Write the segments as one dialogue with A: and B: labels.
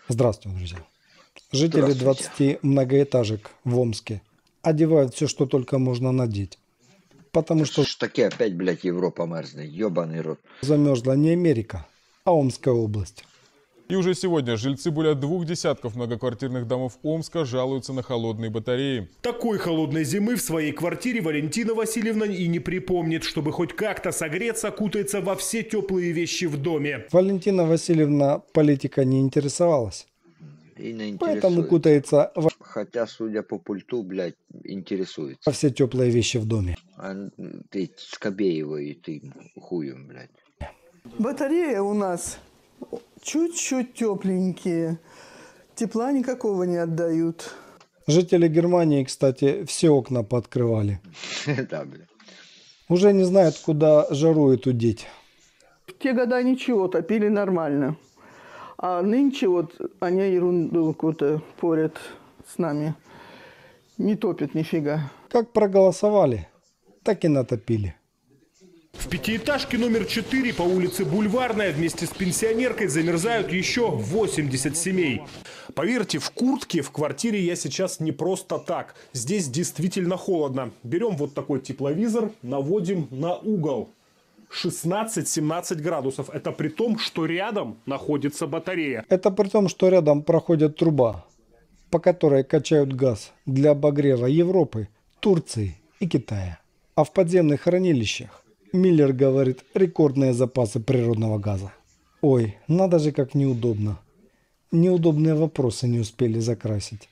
A: Здравствуйте, друзья. Жители
B: Здравствуйте.
A: 20 многоэтажек в Омске одевают все, что только можно надеть, потому
B: Да
A: что
B: что ж таки опять, блядь, Европа мерзнет, ёбаный рот.
A: замерзла не Америка, а Омская область.
C: И уже сегодня жильцы более 2 десятков многоквартирных домов Омска жалуются на холодные батареи.
D: Такой холодной зимы в своей квартире Валентина Васильевна и не припомнит. Чтобы хоть как-то согреться, кутается во все теплые вещи в доме.
A: Валентина Васильевна политика не интересовалась,
B: И не
A: поэтому
B: интересуется.
A: кутается
B: Хотя, судя по пульту, блядь,
A: во
B: интересуется.
A: все теплые вещи в доме.
B: А ты Скобеева и ты хуем, блядь.
E: Батареи у нас чуть-чуть тепленькие. Тепла никакого не отдают.
A: Жители Германии, кстати, все окна пооткрывали.
B: Да, блядь.
A: Уже не знают, куда жару эту деть.
E: В те года ничего, топили нормально. А нынче вот они ерунду какую-то порят с нами. Не топят нифига.
A: Как проголосовали, так и натопили.
D: В пятиэтажке номер 4 по улице Бульварная вместе с пенсионеркой замерзают еще 80 семей. Поверьте, в куртке в квартире я сейчас не просто так. Здесь действительно холодно. Берем вот такой тепловизор, наводим на угол. 16-17 градусов. Это при том, что рядом находится батарея.
A: Это при том, что рядом проходит труба, по которой качают газ для обогрева Европы, Турции и Китая. А в подземных хранилищах, Миллер говорит, рекордные запасы природного газа. Ой, надо же как неудобно. Неудобные вопросы не успели закрасить.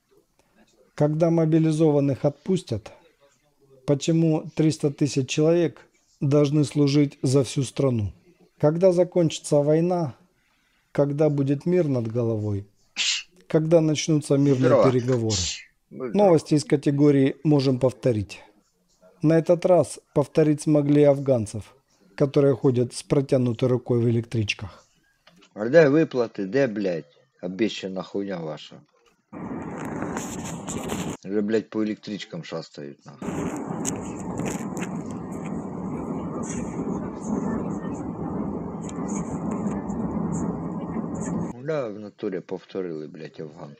A: Когда мобилизованных отпустят, почему 300 тысяч человек должны служить за всю страну? Когда закончится война, когда будет мир над головой, когда начнутся мирные
B: Здорово.
A: переговоры. Новости из категории «можем повторить». На этот раз повторить смогли афганцев, которые ходят с протянутой рукой в электричках.
B: А де выплаты, де, блядь, обещана хуйня ваша? Уже, блядь, по электричкам шастают, нахуй. Да, в натурі повторили, блядь, афган.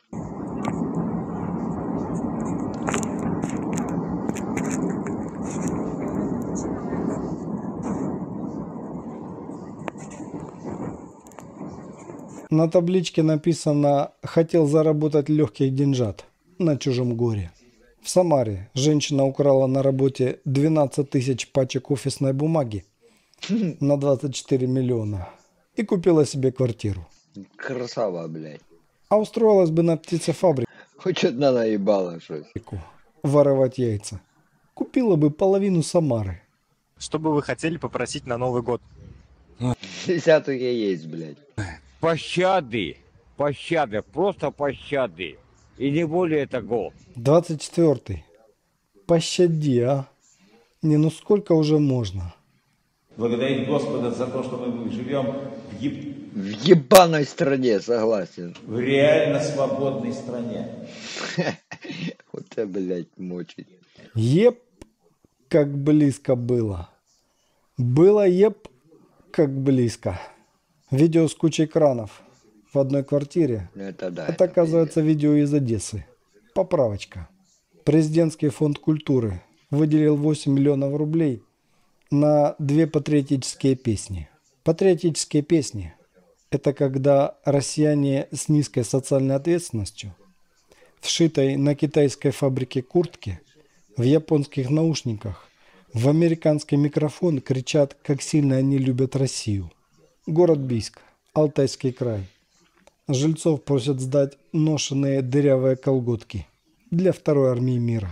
A: На табличке написано «хотел заработать легких деньжат на чужом горе». В Самаре женщина украла на работе 12 тысяч пачек офисной бумаги на 24 миллиона и купила себе квартиру.
B: Красава, блядь.
A: А устроилась бы на птицефабрику
B: Хоть одна наебала щось.
A: воровать яйца. Купила бы половину Самары.
F: Что бы вы хотели попросить на Новый год?
B: Десяток яиц, блядь.
G: Пощады, пощады, просто пощады. И не более того.
A: 24-й. Пощади, а. Не, ну сколько уже можно?
H: Благодарить Господа за то, что мы живем
B: В ебаной стране, согласен.
H: в реально свободной стране.
B: Вот это, блядь, мочить.
A: Еп, как близко было. Было еп, как близко. Видео с кучей кранов в одной квартире.
B: Это да.
A: Это, оказывается, видео из Одессы. Поправочка. Президентский фонд культуры выделил 8 миллионов рублей на 2 патриотические песни. Патриотические песни – это когда россияне с низкой социальной ответственностью, вшитой на китайской фабрике куртки, в японских наушниках, в американский микрофон кричат, как сильно они любят Россию. Город Бийск, Алтайский край. Жильцов просят сдать ношеные дырявые колготки для второй армии мира.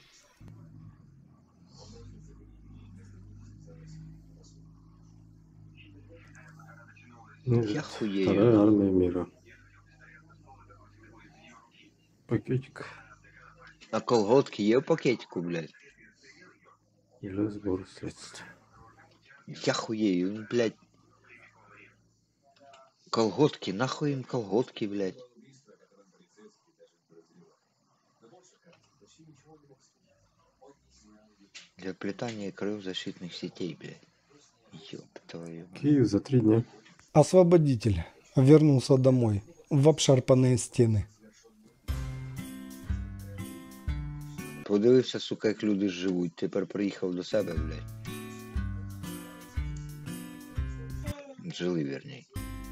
B: Я хуею.
I: Вторая армия мира. Пакетик
B: А колготки є в пакетику, блядь?
I: для сбора средств.
B: Я хуею, ну, блядь. Колготки, нахуй им колготки, блядь. Для плетания кровозащитных сетей, блядь. Ёб твою.
I: Киев за 3 дня.
A: Освободитель вернулся домой в обшарпанные стены.
B: Подивився, сука, як люди живуть. Тепер приїхав до себе, блядь. Жили, вірні.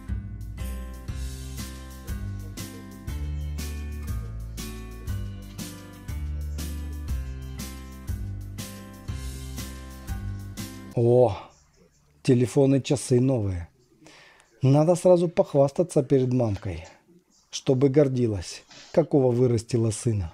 A: О, телефоны, часы новые. Надо сразу похвастаться перед мамкой, чтобы гордилась, какого вырастила сына.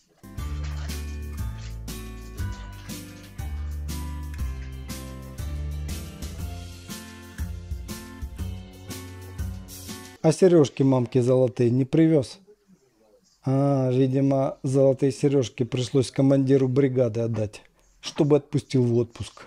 A: А сережки мамке золотые не привез? Видимо, золотые сережки пришлось командиру бригады отдать, чтобы отпустил в отпуск.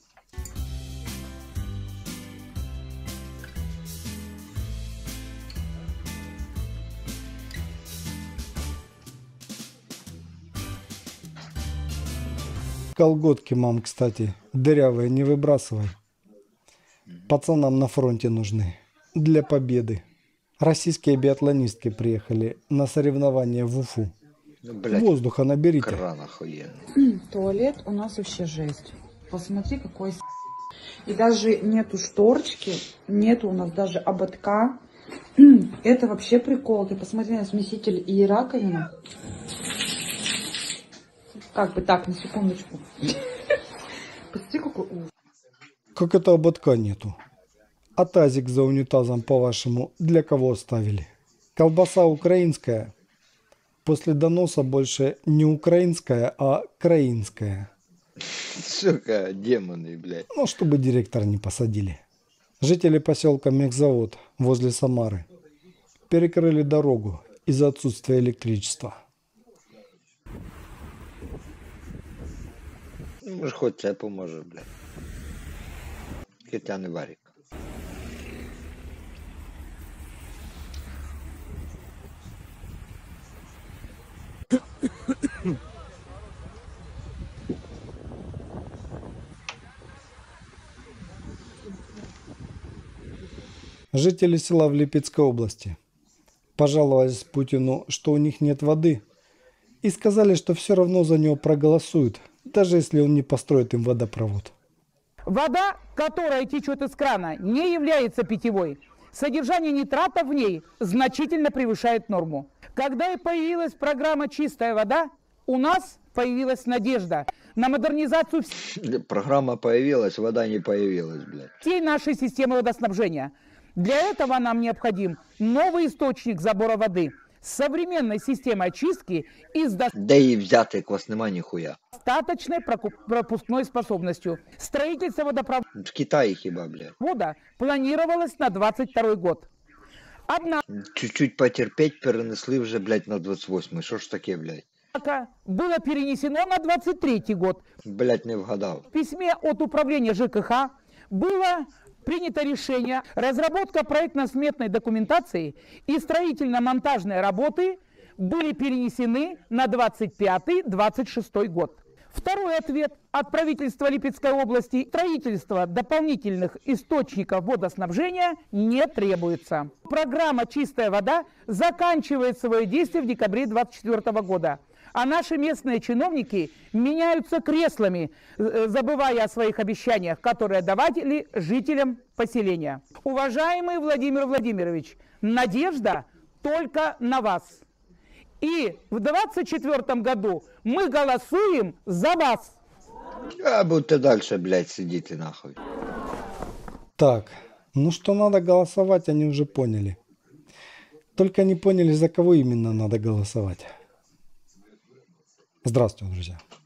A: Колготки, мам, кстати, дырявые не выбрасывай. Пацанам на фронте нужны. Для победы. Российские биатлонистки приехали на соревнования в Уфу.
B: Блядь,
A: воздуха наберите.
B: Кран охуенный.
J: Туалет у нас вообще жесть. Посмотри, какой И даже нету шторочки, нету у нас даже ободка. Это вообще прикол. Ты посмотри на смеситель и раковину. Как бы так, на секундочку. Посмотри, какой ужас.
A: Как это ободка нету? А тазик за унитазом, по-вашему, для кого оставили? Колбаса украинская. После доноса больше не украинская, а краинская.
B: Сука, демоны, блядь.
A: Ну, чтобы директора не посадили. Жители поселка Мехзавод возле Самары перекрыли дорогу из-за отсутствия электричества.
B: Може, хоч це поможе, блядь. Китяний варік.
A: Жители села в Липецкой области пожаловались Путину, что у них нет воды, и сказали, что все равно за него проголосуют, даже если он не построит им водопровод.
K: Вода, которая течет из крана, не является питьевой. Содержание нитратов в ней значительно превышает норму. Когда и появилась программа «Чистая вода», у нас появилась надежда на модернизацию
B: Программа появилась, вода не появилась, блядь.
K: всей нашей системы водоснабжения. Для этого нам необходим новый источник забора воды с современной системой очистки и с
B: Де її взяти, як вас нема ніхуя?
K: достаточной пропускной способностью. Строительство водопровода
B: В Китаї хіба, блядь.
K: планировалось на 22 год. Однако
B: Чуть-чуть потерпеть, перенесли вже, блядь, на 28-й. Що ж таке, блядь?
K: было перенесено на 23 год.
B: Блядь, не вгадав.
K: В письме от управления ЖКХ было принято решение разработка проектно-сметной документации и строительно-монтажные работы были перенесены на 25-26 год. Второй ответ от правительства Липецкой области: строительство дополнительных источников водоснабжения не требуется. Программа «Чистая вода» заканчивает свое действие в декабре 2024 года. А наши местные чиновники меняются креслами, забывая о своих обещаниях, которые давали жителям поселения. Уважаемый Владимир Владимирович, надежда только на вас. И в 2024 году мы голосуем за вас.
B: А будьте дальше, блядь, сидите нахуй.
A: Так, ну что надо голосовать, они уже поняли. Только не поняли, за кого именно надо голосовать. Здравствуйте, друзья.